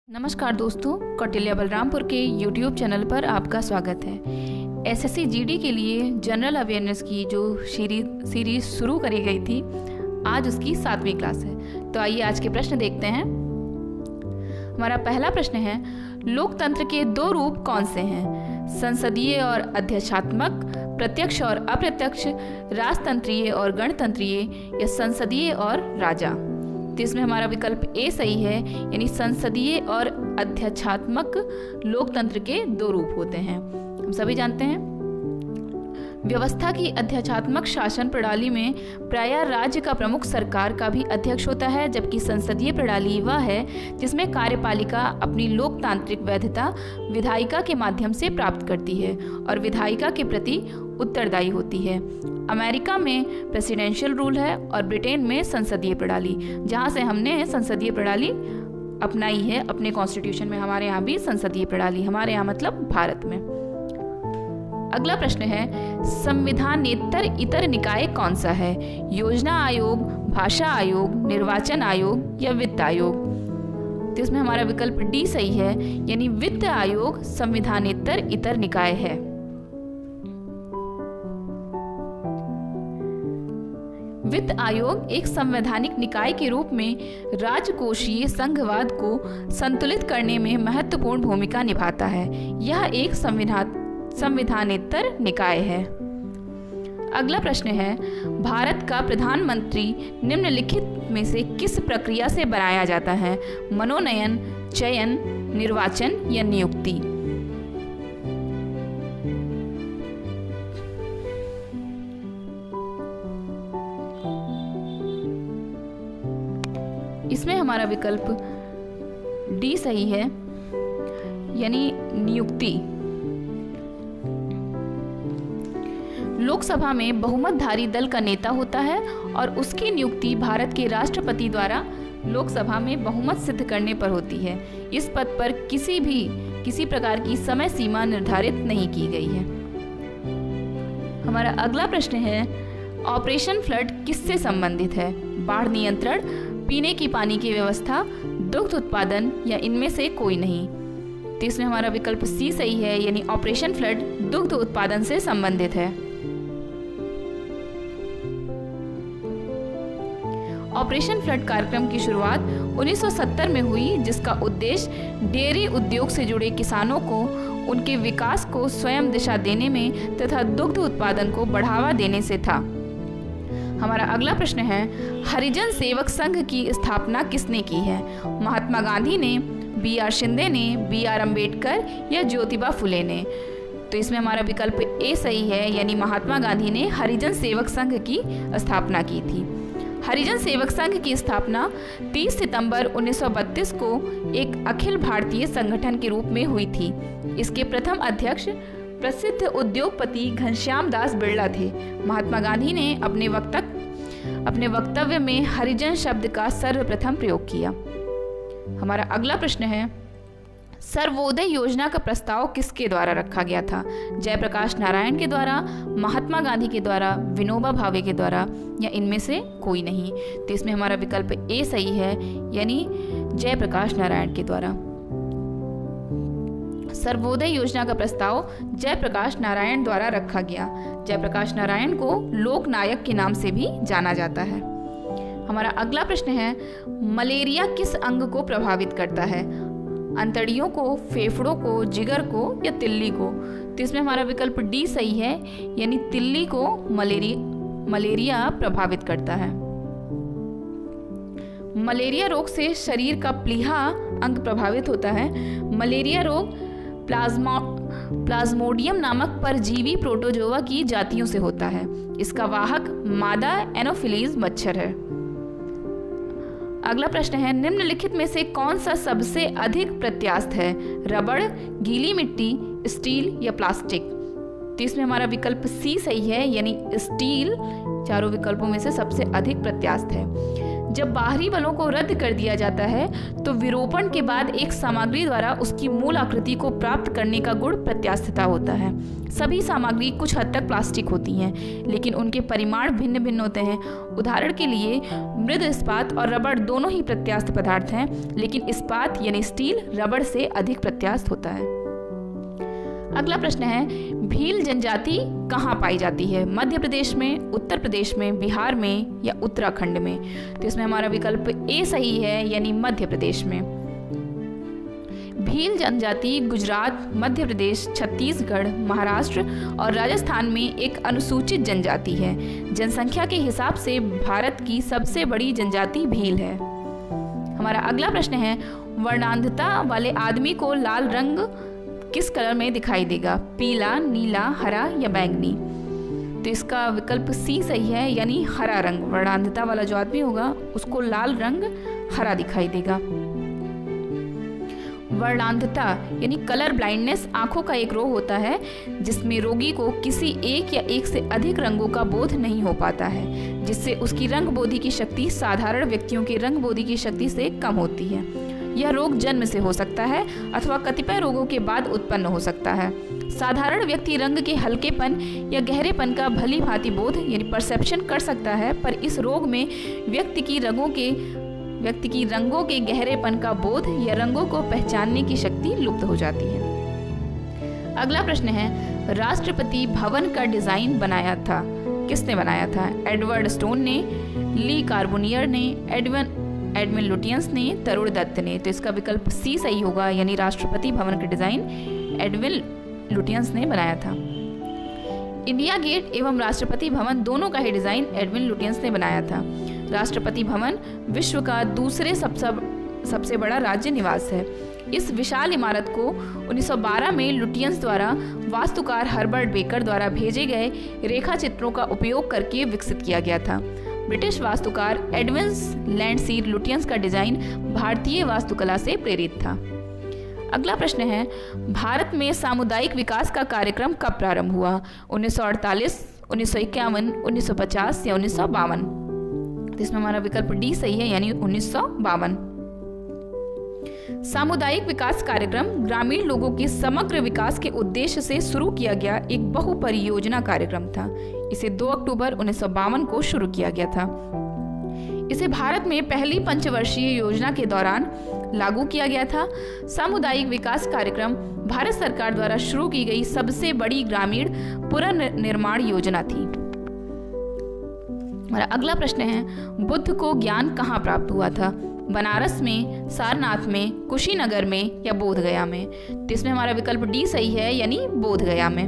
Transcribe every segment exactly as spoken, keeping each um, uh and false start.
नमस्कार दोस्तों, कौटिल्य बलरामपुर के यूट्यूब चैनल पर आपका स्वागत है। एसएससी जीडी के लिए जनरल अवेयरनेस की जो सीरीज सीरीज शुरू करी गई थी, आज उसकी सातवीं क्लास है। तो आइए आज के प्रश्न देखते हैं। हमारा पहला प्रश्न है, लोकतंत्र के दो रूप कौन से हैं? संसदीय और अध्यक्षात्मक, प्रत्यक्ष और अप्रत्यक्ष, राजतंत्रीय और गणतंत्रीय, या संसदीय और राजा? तो इसमें हमारा विकल्प ए सही है, यानी संसदीय और अध्यक्षात्मक लोकतंत्र के दो रूप होते हैं। हम सभी जानते हैं व्यवस्था की अध्यक्षात्मक शासन प्रणाली में प्रायः राज्य का प्रमुख सरकार का भी अध्यक्ष होता है, जबकि संसदीय प्रणाली वह है जिसमें कार्यपालिका अपनी लोकतांत्रिक वैधता विधायिका के माध्यम से प्राप्त करती है और विधायिका के प्रति उत्तरदायी होती है। अमेरिका में प्रेसिडेंशियल रूल है और ब्रिटेन में संसदीय प्रणाली, जहाँ से हमने संसदीय प्रणाली अपनाई है अपने कॉन्स्टिट्यूशन में। हमारे यहाँ भी संसदीय प्रणाली, हमारे यहाँ मतलब भारत में। अगला प्रश्न है, संविधानेतर इतर निकाय कौन सा है? योजना आयोग, भाषा आयोग, निर्वाचन आयोग, या वित्त आयोग? तो इसमें हमारा विकल्प डी सही है, यानी वित्त आयोग संविधानेतर इतर निकाय है। वित्त आयोग एक संवैधानिक निकाय के रूप में राजकोषीय संघवाद को संतुलित करने में महत्वपूर्ण भूमिका निभाता है। यह एक संविधान संविधानेतर निकाय है। अगला प्रश्न है, भारत का प्रधानमंत्री निम्नलिखित में से किस प्रक्रिया से बनाया जाता है? मनोनयन, चयन, निर्वाचन, या नियुक्ति? इसमें हमारा विकल्प डी सही है, यानी नियुक्ति। लोकसभा में बहुमतधारी दल का नेता होता है और उसकी नियुक्ति भारत के राष्ट्रपति द्वारा लोकसभा में बहुमत सिद्ध करने पर होती है। इस पद पर किसी भी किसी प्रकार की समय सीमा निर्धारित नहीं की गई है। हमारा अगला प्रश्न है, ऑपरेशन फ्लड किससे संबंधित है? बाढ़ नियंत्रण, पीने की पानी की व्यवस्था, दुग्ध उत्पादन, या इनमें से कोई नहीं? तो इसमें हमारा विकल्प सी सही है, यानी ऑपरेशन फ्लड दुग्ध उत्पादन से संबंधित है। ऑपरेशन फ्लड कार्यक्रम की शुरुआत उन्नीस सौ सत्तर में हुई, जिसका उद्देश्य डेयरी उद्योग से जुड़े किसानों को उनके विकास को स्वयं दिशा देने में तथा दुग्ध उत्पादन को बढ़ावा देने से था। हमारा अगला प्रश्न है, हरिजन सेवक संघ की स्थापना किसने की है? महात्मा गांधी ने, बी आर शिंदे ने, बी आर अम्बेडकर, या ज्योतिबा फुले ने? तो इसमें हमारा विकल्प ए सही है, यानी महात्मा गांधी ने हरिजन सेवक संघ की स्थापना की थी। हरिजन सेवक संघ की स्थापना तीस सितंबर उन्नीस सौ बत्तीस को एक अखिल भारतीय संगठन के रूप में हुई थी। इसके प्रथम अध्यक्ष प्रसिद्ध उद्योगपति घनश्याम दास बिरला थे। महात्मा गांधी ने अपने वक्तव्य अपने वक्तव्य में हरिजन शब्द का सर्वप्रथम प्रयोग किया। हमारा अगला प्रश्न है, सर्वोदय योजना का प्रस्ताव किसके द्वारा रखा गया था? जयप्रकाश नारायण के द्वारा, महात्मा गांधी के द्वारा, विनोबा भावे के द्वारा, या इनमें से कोई नहीं? तो इसमें हमारा विकल्प ए सही है, यानी जयप्रकाश नारायण के द्वारा। सर्वोदय योजना का प्रस्ताव जयप्रकाश नारायण द्वारा रखा गया। जयप्रकाश नारायण को लोकनायक के नाम से भी जाना जाता है। हमारा अगला प्रश्न है, मलेरिया किस अंग को प्रभावित करता है? अंतड़ियों को, फेफड़ों को, जिगर को, या तिल्ली को? तो इसमें हमारा विकल्प डी सही है, यानी तिल्ली को मलेरिया मलेरिया प्रभावित करता है। मलेरिया रोग से शरीर का प्लीहा अंग प्रभावित होता है। मलेरिया रोग प्लाज्मा प्लाज्मोडियम नामक परजीवी प्रोटोजोआ की जातियों से होता है। इसका वाहक मादा एनोफिलीज मच्छर है। अगला प्रश्न है, निम्नलिखित में से कौन सा सबसे अधिक प्रत्यास्थ है? रबड़, गीली मिट्टी, स्टील, या प्लास्टिक? तो इसमें हमारा विकल्प सी सही है, यानी स्टील चारों विकल्पों में से सबसे अधिक प्रत्यास्थ है। जब बाहरी बलों को रद्द कर दिया जाता है तो विरूपण के बाद एक सामग्री द्वारा उसकी मूल आकृति को प्राप्त करने का गुण प्रत्यास्थता होता है। सभी सामग्री कुछ हद तक प्लास्टिक होती हैं, लेकिन उनके परिमाण भिन्न भिन्न होते हैं। उदाहरण के लिए मृद इस्पात और रबड़ दोनों ही प्रत्यास्थ पदार्थ हैं, लेकिन इस्पात यानी स्टील रबड़ से अधिक प्रत्यास्थ होता है। अगला प्रश्न है, भील जनजाति कहाँ पाई जाती है? मध्य प्रदेश में, उत्तर प्रदेश में, बिहार में या उत्तराखंड में? तो इसमें हमारा विकल्प ए सही है, यानी मध्य प्रदेश में। भील जनजाति गुजरात, मध्य प्रदेश, छत्तीसगढ़, महाराष्ट्र और राजस्थान में एक अनुसूचित जनजाति है। जनसंख्या के हिसाब से भारत की सबसे बड़ी जनजाति भील है। हमारा अगला प्रश्न है, वर्णांधता वाले आदमी को लाल रंग किस कलर में दिखाई देगा? पीला, नीला, हरा या बैंगनी? तो इसका विकल्प सी सही है, यानी हरा रंग। वर्णांधता वाला जो आदमी होगा उसको लाल रंग हरा दिखाई देगा। वर्णांधता यानी कलर ब्लाइंडनेस आंखों का एक रोग होता है जिसमें रोगी को किसी एक या एक से अधिक रंगों का बोध नहीं हो पाता है, जिससे उसकी रंगबोधी की शक्ति साधारण व्यक्तियों की रंगबोधी की शक्ति से कम होती है। यह रोग जन्म से हो सकता है अथवा कतिपय रोगों के बाद उत्पन्न हो सकता है। साधारण व्यक्ति रंग के हल्केपन या गहरेपन का भली भांति बोध यानी परसेप्शन कर सकता है, पर इस रोग में व्यक्ति की रंगों के व्यक्ति की रंगों के गहरेपन का बोध या रंगों को पहचानने की शक्ति लुप्त हो जाती है। अगला प्रश्न है, राष्ट्रपति भवन का डिजाइन बनाया था किसने बनाया था? एडवर्ड स्टोन ने, ली कार्बोनियर ने, एडवन एडविन लुटियंस ने, तरुण दत्त ने? तो इसका विकल्प सी सही होगा, यानी राष्ट्रपति भवन का डिजाइन एडविन लुटियंस ने बनाया था। इंडिया गेट एवं राष्ट्रपति भवन दोनों का ही डिजाइन एडविन लुटियंस ने बनाया था। राष्ट्रपति भवन विश्व का दूसरे सबसे सबसे बड़ा राज्य निवास है। इस विशाल इमारत को उन्नीस सौ बारह में लुटियंस द्वारा वास्तुकार हर्बर्ट बेकर द्वारा भेजे गए रेखा चित्रों का उपयोग करके विकसित किया गया था। ब्रिटिश वास्तुकार एडविन लैंडसीर लुटियंस का डिजाइन भारतीय वास्तुकला से प्रेरित था। अगला प्रश्न है, भारत में सामुदायिक विकास का कार्यक्रम कब प्रारंभ हुआ? उन्नीस सौ अड़तालीस, उन्नीस सौ इक्यावन, उन्नीस सौ पचास या उन्नीस सौ बावन? तो इसमें हमारा विकल्प डी सही है, यानी उन्नीस सौ बावन। सामुदायिक विकास कार्यक्रम ग्रामीण लोगों के समग्र विकास के उद्देश्य से शुरू किया गया एक बहुपरियोजना कार्यक्रम था। इसे दो अक्टूबर उन्नीस सौ बावन को शुरू किया गया था। इसे भारत में पहली पंचवर्षीय योजना के दौरान लागू किया गया था। सामुदायिक विकास कार्यक्रम भारत सरकार द्वारा शुरू की गई सबसे बड़ी ग्रामीण पुनर्निर्माण योजना थी। हमारा अगला प्रश्न है, बुद्ध को ज्ञान कहाँ प्राप्त हुआ था? बनारस में, सारनाथ में, कुशीनगर में या बोधगया में? तो इसमें हमारा विकल्प डी सही है, यानी बोधगया में।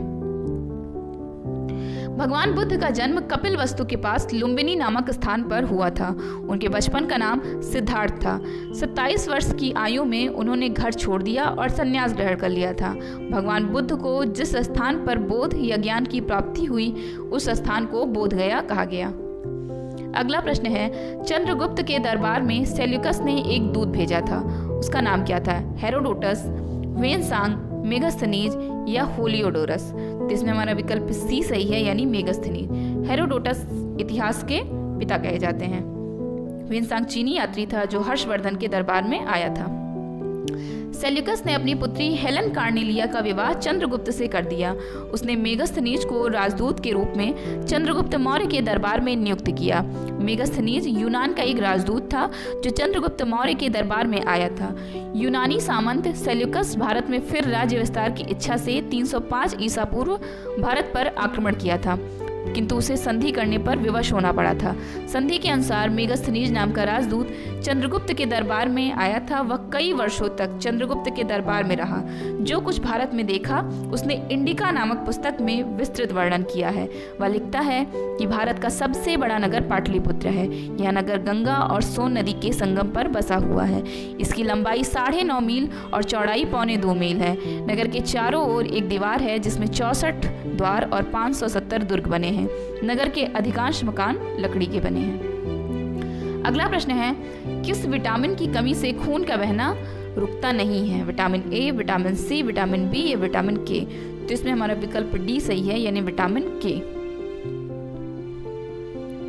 भगवान बुद्ध का जन्म कपिल वस्तु के पास लुम्बिनी नामक स्थान पर हुआ था। उनके बचपन का नाम सिद्धार्थ था। सत्ताईस वर्ष की आयु में उन्होंने घर छोड़ दिया और संन्यास ग्रहण कर लिया था। भगवान बुद्ध को जिस स्थान पर बोध या ज्ञान की प्राप्ति हुई उस स्थान को बोधगया कहा गया। अगला प्रश्न है, चंद्रगुप्त के दरबार में सेल्यूकस ने एक दूत भेजा था, उसका नाम क्या था? हेरोडोटस, वेनसांग, मेगास्थनीज या होलियोडोरस? तो इसमें हमारा विकल्प सी सही है, यानी मेगास्थनीज। हेरोडोटस इतिहास के पिता कहे जाते हैं। वेनसांग चीनी यात्री था जो हर्षवर्धन के दरबार में आया था। सेल्यूकस ने अपनी पुत्री हेलेन कार्नेलिया का विवाह चंद्रगुप्त से कर दिया। उसने मेगास्थनीज को राजदूत के रूप में चंद्रगुप्त मौर्य के दरबार में नियुक्त किया। मेगास्थनीज यूनान का एक राजदूत था जो चंद्रगुप्त मौर्य के दरबार में आया था। यूनानी सामंत सेल्यूकस भारत में फिर राज्य विस्तार की इच्छा से तीन सौ पाँच ईसा पूर्व भारत पर आक्रमण किया था, किंतु उसे संधि करने पर विवश होना पड़ा था। संधि के अनुसार मेगास्थनीज नाम का राजदूत चंद्रगुप्त के दरबार में आया था। वह कई वर्षों तक चंद्रगुप्त के दरबार में रहा। जो कुछ भारत में देखा उसने इंडिका नामक पुस्तक में विस्तृत वर्णन किया है। वह लिखता है कि भारत का सबसे बड़ा नगर पाटलिपुत्र है। यह नगर गंगा और सोन नदी के संगम पर बसा हुआ है। इसकी लंबाई साढ़े नौ मील और चौड़ाई पौने दो मील है। नगर के चारों ओर एक दीवार है जिसमें चौसठ द्वार और पाँच सौ सत्तर दुर्ग बने हैं। नगर के अधिकांश मकान लकड़ी के बने हैं। अगला प्रश्न है, किस विटामिन की कमी से खून का बहना रुकता नहीं है? Vitamin A, vitamin C, vitamin B या विटामिन के? तो इसमें हमारा विकल्प डी सही है, यानी विटामिन के। इस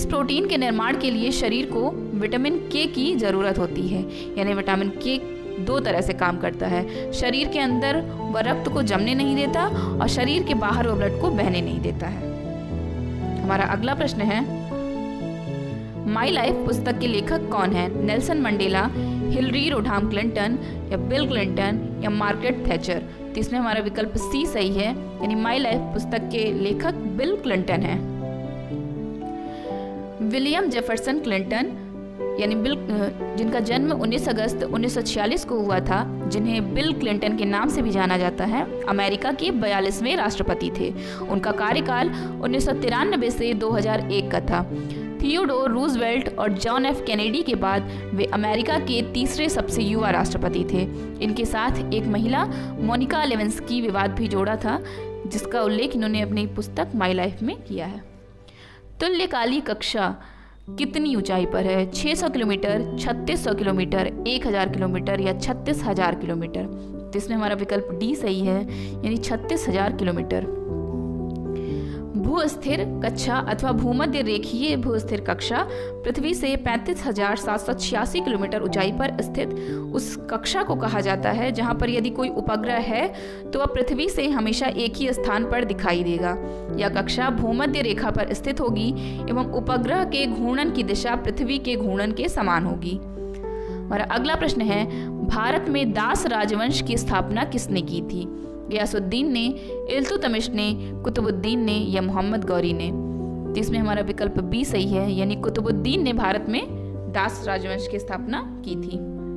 इस प्रोटीन के निर्माण के लिए शरीर को विटामिन के की ज़रूरत होती है, यानी विटामिन के दो तरह से काम करता है। शरीर के अंदर वह रक्त को जमने नहीं देता और शरीर के बाहर वह ब्लड को बहने नहीं देता है। हमारा अगला प्रश्न है, माई लाइफ पुस्तक के लेखक कौन है? Nelson Mandela, Hillary Rodham Clinton या बिल क्लिंटन या मार्garet थैचर? तो इसमें हमारा विकल्प सी सही है, यानी माई लाइफ पुस्तक के लेखक बिल क्लिंटन है। विलियम जेफरसन क्लिंटन यानी बिल, जिनका जन्म उन्नीस अगस्त उन्नीस सौ छियालीस को हुआ था, जिन्हें बिल क्लिंटन के नाम से भी जाना जाता है, अमेरिका के बयालीसवें राष्ट्रपति थे। उनका कार्यकाल उन्नीस सौ तिरानवे से दो हज़ार एक का था। थियोडोर रूजवेल्ट और जॉन एफ कैनेडी के बाद वे अमेरिका के तीसरे सबसे युवा राष्ट्रपति थे। इनके साथ एक महिला मोनिका लेविंस्की विवाद भी जोड़ा था, जिसका उल्लेख इन्होंने अपनी पुस्तक माई लाइफ में किया है। तुल्यकाली कक्षा कितनी ऊंचाई पर है? छह सौ किलोमीटर, छत्तीस सौ किलोमीटर, एक हज़ार किलोमीटर या छत्तीस हज़ार किलोमीटर? तो इसमें हमारा विकल्प डी सही है, यानी छत्तीस हज़ार किलोमीटर। भूस्थिर कक्षा अथवा भूमध्य रेखीय भूस्थिर कक्षा पृथ्वी से पैंतीस हजार सात सौ छियासी किलोमीटर ऊंचाई पर स्थित उस कक्षा को कहा जाता है जहां पर यदि कोई उपग्रह है तो वह पृथ्वी से हमेशा एक ही स्थान पर दिखाई देगा। यह कक्षा भूमध्य रेखा पर स्थित होगी एवं उपग्रह के घूर्णन की दिशा पृथ्वी के घूर्णन के समान होगी। हमारा अगला प्रश्न है, भारत में दास राजवंश की स्थापना किसने की थी? गयासुद्दीन ने, इल्तुतमिश ने, कुतुबुद्दीन ने या मोहम्मद गौरी ने? तो इसमें हमारा विकल्प बी सही है, यानी कुतुबुद्दीन ने भारत में दास राजवंश की स्थापना की थी।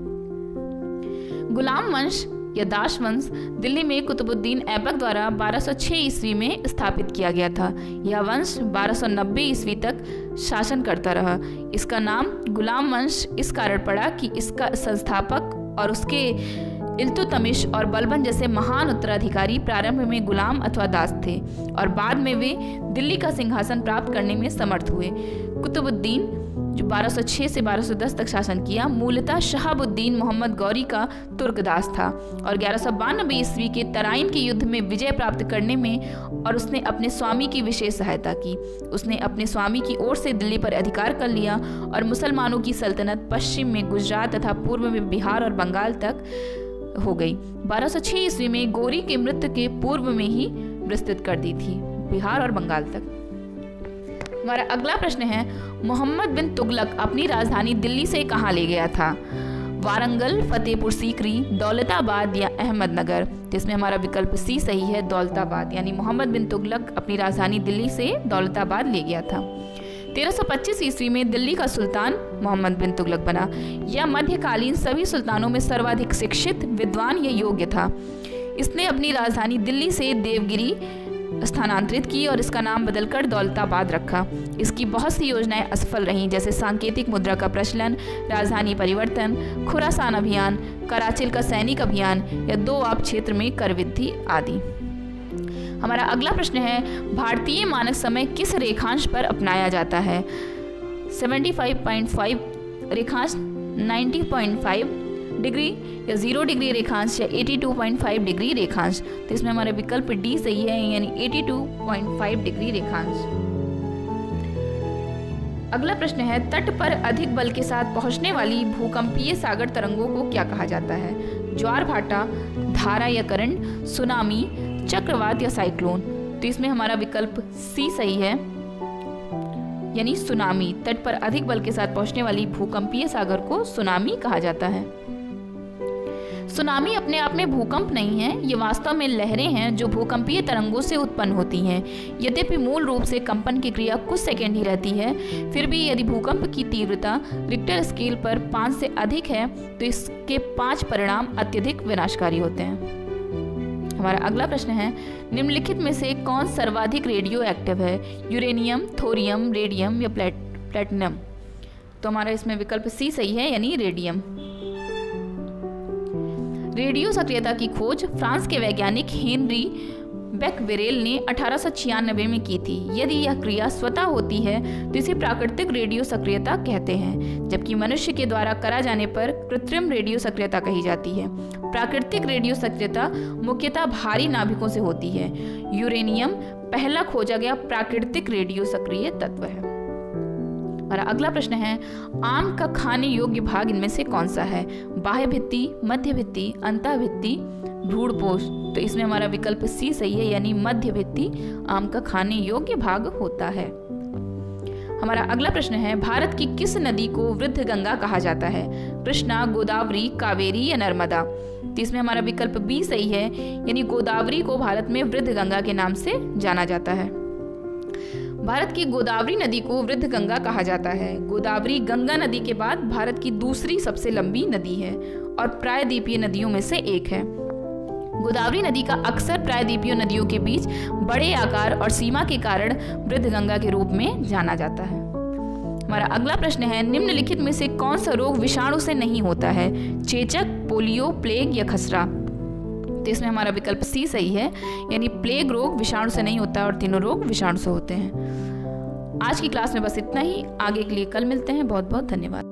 गुलाम वंश या दास वंश दिल्ली में कुतुबुद्दीन ऐबक द्वारा बारह सौ छह ईस्वी में स्थापित किया गया था। यह वंश बारह सौ नब्बे ईस्वी तक शासन करता रहा। इसका नाम गुलाम वंश इस कारण पड़ा कि इसका संस्थापक और उसके इल्तुतमिश और बलबन जैसे महान उत्तराधिकारी प्रारंभ में गुलाम अथवा दास थे और बाद में वे दिल्ली का सिंहासन प्राप्त करने में समर्थ हुए। कुतुबुद्दीन जो बारह सौ छह से बारह सौ दस तक शासन किया, मूलतः शहाबुद्दीन मोहम्मद गौरी का तुर्कदास था और ग्यारह सौ बानवे ईस्वी के तराइन के युद्ध में विजय प्राप्त करने में और उसने अपने स्वामी की विशेष सहायता की। उसने अपने स्वामी की ओर से दिल्ली पर अधिकार कर लिया और मुसलमानों की सल्तनत पश्चिम में गुजरात तथा पूर्व में बिहार और बंगाल तक हो गई। बारह सौ छह ईस्वी में गौरी के मृत्यु के पूर्व में ही विस्तृत कर दी थी बिहार और बंगाल तक। हमारा अगला प्रश्न है, मोहम्मद बिन तुगलक अपनी राजधानी दिल्ली से कहाँ ले गया था? वारंगल, फतेहपुर सीकरी, दौलताबाद या अहमदनगर? तो इसमें हमारा विकल्प सी सही है, दौलताबाद, यानी मोहम्मद बिन तुगलक अपनी राजधानी दिल्ली से दौलताबाद ले गया था। तेरह सौ पच्चीस ईस्वी में दिल्ली का सुल्तान मोहम्मद बिन तुगलक बना। यह मध्यकालीन सभी सुल्तानों में सर्वाधिक शिक्षित, विद्वान या योग्य था। इसने अपनी राजधानी दिल्ली से देवगिरी स्थानांतरित की और इसका नाम बदलकर दौलताबाद रखा। इसकी बहुत सी योजनाएं असफल रहीं, जैसे सांकेतिक मुद्रा का प्रचलन, राजधानी परिवर्तन, खुरासान अभियान, कराचिल का सैनिक अभियान या दो आब क्षेत्र में कर वृद्धि आदि। हमारा अगला प्रश्न है, भारतीय मानक समय किस रेखांश पर अपनाया जाता है? पचहत्तर पॉइंट पाँच रेखांश, नब्बे पॉइंट पाँच डिग्री या जीरो डिग्री रेखांश या बयासी पॉइंट पाँच डिग्री रेखांश? तो इसमें हमारा विकल्प डी सही है, यानी बयासी पॉइंट पाँच डिग्री रेखांश। अगला प्रश्न है, तट पर अधिक बल के साथ पहुंचने वाली भूकंपीय सागर तरंगों को क्या कहा जाता है? ज्वार भाटा, धारा या करंट, सुनामी, चक्रवात या साइक्लोन? तो इसमें हमारा विकल्प सी सही है, यानी सुनामी। तट पर अधिक बल के साथ पहुंचने वाली भूकंपीय सागर को सुनामी कहा जाता है। सुनामी अपने आप में भूकंप नहीं है, ये वास्तव में लहरें हैं जो भूकंपीय तरंगों से उत्पन्न होती हैं। यद्यपि मूल रूप से कंपन की क्रिया कुछ सेकंड ही रहती है, फिर भी यदि भूकंप की तीव्रता रिक्टर स्केल पर पाँच से अधिक है तो इसके पांच परिणाम अत्यधिक विनाशकारी होते हैं। हमारा अगला प्रश्न है, निम्नलिखित में से कौन सर्वाधिक रेडियो एक्टिव है? यूरेनियम, थोरियम, रेडियम या प्लेट प्लेटिनम? तो हमारा इसमें विकल्प सी सही है, यानी रेडियम। रेडियो सक्रियता की खोज फ्रांस के वैज्ञानिक हेनरी बेकवेरेल ने अठारह सौ छियानवे में की थी। यदि यह क्रिया स्वतः होती है तो इसे प्राकृतिक रेडियो सक्रियता कहते हैं, जबकि मनुष्य के द्वारा करा जाने पर कृत्रिम रेडियो सक्रियता कही जाती है। प्राकृतिक रेडियो सक्रियता मुख्यतः भारी नाभिकों से होती है। यूरेनियम पहला खोजा गया प्राकृतिक रेडियो सक्रिय तत्व है। हमारा अगला प्रश्न है, आम का खाने योग्य भाग इनमें से कौन सा है? बाह्य भित्ति, मध्य भित्ति, अंतः भित्ति, भ्रूणपोष। तो इसमें हमारा विकल्प सी सही है, यानी मध्य भित्ति आम का खाने योग्य भाग होता है। हमारा अगला प्रश्न है, भारत की किस नदी को वृद्ध गंगा कहा जाता है? कृष्णा, गोदावरी, कावेरी या नर्मदा। तो इसमें हमारा विकल्प बी सही है, यानी गोदावरी को भारत में वृद्ध गंगा के नाम से जाना जाता है। भारत की गोदावरी नदी को वृद्ध गंगा कहा जाता है। गोदावरी गंगा नदी के बाद भारत की दूसरी सबसे लंबी नदी है और प्रायद्वीपीय नदियों में से एक है। गोदावरी नदी का अक्सर प्रायद्वीपीय नदियों के बीच बड़े आकार और सीमा के कारण वृद्ध गंगा के रूप में जाना जाता है। हमारा अगला प्रश्न है, निम्नलिखित में से कौन सा रोग विषाणु से नहीं होता है? चेचक, पोलियो, प्लेग या खसरा। तो इसमें हमारा विकल्प सी सही है, यानी प्लेग रोग विषाणु से नहीं होता और तीनों रोग विषाणु से होते हैं। आज की क्लास में बस इतना ही, आगे के लिए कल मिलते हैं। बहुत बहुत धन्यवाद।